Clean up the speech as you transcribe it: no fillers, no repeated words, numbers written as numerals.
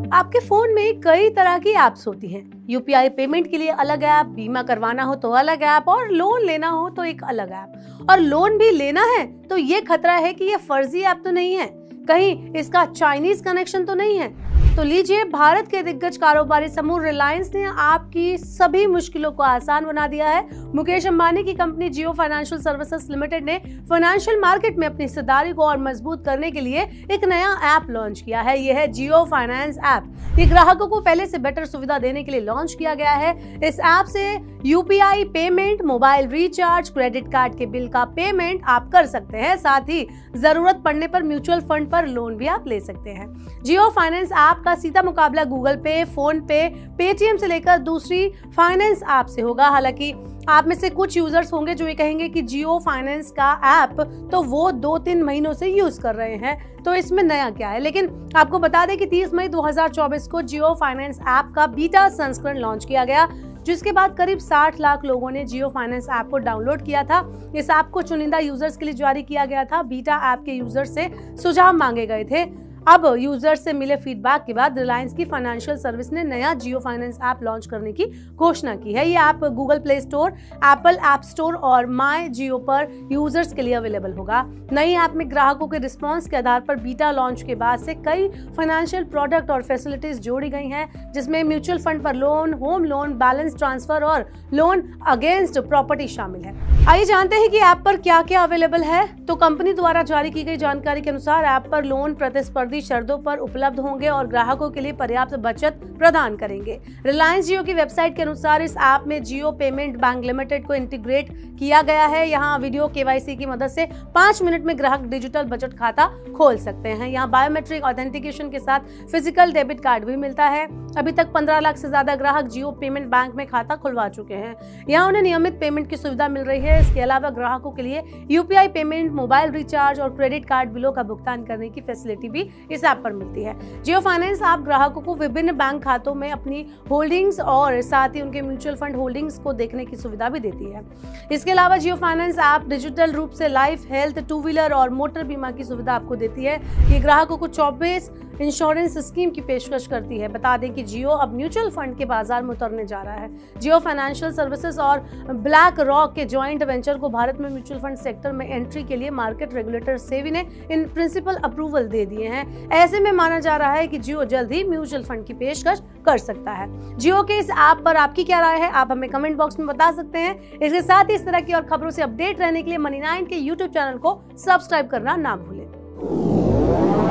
आपके फोन में कई तरह की ऐप्स होती हैं। यूपीआई पेमेंट के लिए अलग ऐप, बीमा करवाना हो तो अलग ऐप और लोन लेना हो तो एक अलग ऐप। और लोन भी लेना है तो ये खतरा है कि ये फर्जी ऐप तो नहीं है, कहीं इसका चाइनीज कनेक्शन तो नहीं है। तो लीजिए, भारत के दिग्गज कारोबारी समूह रिलायंस ने आपकी सभी मुश्किलों को आसान बना दिया है। मुकेश अंबानी की company Jio financial services limited ने फाइनेंशियल मार्केट में अपनी हिस्सेदारी को और मजबूत करने के लिए एक नया ऐप लॉन्च किया है। यह है जियो फाइनेंस ऐप। ये ग्राहकों को पहले से बेटर सुविधा देने के लिए लॉन्च किया गया है। इस ऐप से UPI payment, mobile recharge, credit card के बिल का पेमेंट आप कर सकते हैं। साथ ही जरूरत पड़ने पर म्यूचुअल फंड पर लोन भी आप ले सकते हैं। जियो फाइनेंस ऐप का सीधा मुकाबला गूगल पे, फोन पे, पेटीएम से लेकर दूसरी फाइनेंस ऐप से होगा। हालांकि आप में से कुछ यूजर्स होंगे जो ये कहेंगे कि जियो फाइनेंस का ऐप तो वो 2-3 महीनों से यूज कर रहे हैं, तो इसमें नया क्या है। लेकिन आपको बता दें कि 30 मई 2024 को जियो फाइनेंस ऐप का बीटा संस्करण लॉन्च किया गया, जिसके बाद करीब 60 लाख लोगों ने जियो फाइनेंस ऐप को डाउनलोड किया था। इस ऐप को चुनिंदा यूजर्स के लिए जारी किया गया था। बीटा ऐप के यूजर्स से सुझाव मांगे गए थे। अब यूजर्स से मिले फीडबैक के बाद रिलायंस की फाइनेंशियल सर्विस ने नया जियो फाइनेंस ऐप लॉन्च करने की घोषणा की है। ये app Google Play Store, Apple App Store और माई जियो पर यूजर्स के लिए अवेलेबल होगा। नई ऐप में ग्राहकों के रिस्पांस के आधार पर बीटा लॉन्च के बाद से कई फाइनेंशियल प्रोडक्ट और फैसिलिटीज जोड़ी गई हैं, जिसमें म्यूचुअल फंड पर loan, home loan, balance transfer और लोन अगेंस्ट प्रॉपर्टी शामिल है। आइए जानते हैं कि ऐप पर क्या क्या अवेलेबल है। तो कंपनी द्वारा जारी की गई जानकारी के अनुसार ऐप पर लोन प्रतिस्पर्धी शर्तों पर उपलब्ध होंगे और ग्राहकों के लिए पर्याप्त बचत प्रदान करेंगे। रिलायंस जियो की वेबसाइट के अनुसार इस ऐप में जियो पेमेंट बैंक लिमिटेड को इंटीग्रेट किया गया है। यहाँ वीडियो केवाईसी की मदद से 5 मिनट में ग्राहक डिजिटल बचत खाता खोल सकते हैं। यहाँ बायोमेट्रिक ऑथेंटिकेशन के साथ फिजिकल डेबिट कार्ड भी मिलता है। अभी तक 15 लाख से ज्यादा ग्राहक जियो पेमेंट बैंक में खाता खुलवा चुके हैं। यहाँ उन्हें नियमित पेमेंट की सुविधा मिल रही है। इसके अलावा ग्राहकों के लिए यूपीआई पेमेंट, मोबाइल रिचार्ज और क्रेडिट कार्ड बिलों का भुगतान करने की फैसिलिटी भी इस ऐप पर मिलती है। जियो फाइनेंस ऐप ग्राहकों को विभिन्न बैंक खातों में अपनी होल्डिंग्स और साथ ही उनके म्यूचुअल फंड होल्डिंग्स को देखने की सुविधा भी देती है। इसके अलावा जियो फाइनेंस ऐप डिजिटल रूप से लाइफ, हेल्थ, 2 व्हीलर और मोटर बीमा की सुविधा आपको देती है। ये ग्राहकों को 24 इंश्योरेंस स्कीम की पेशकश करती है। बता दें कि जियो अब म्यूचुअल फंड के बाजार में उतरने जा रहा है। जियो फाइनेंशियल सर्विसेज और ब्लैक रॉक के जॉइंट वेंचर को भारत में म्यूचुअल फंड सेक्टर में एंट्री के लिए मार्केट रेगुलेटर सेबी ने इन प्रिंसिपल अप्रूवल दे दिए हैं। ऐसे में माना जा रहा है कि जियो जल्द ही म्यूचुअल फंड की पेशकश कर सकता है। जियो के इस ऐप पर आपकी क्या राय है, आप हमें कमेंट बॉक्स में बता सकते हैं। इसके साथ ही इस तरह की और खबरों से अपडेट रहने के लिए मनी 9 के यूट्यूब चैनल को सब्सक्राइब करना ना भूलें।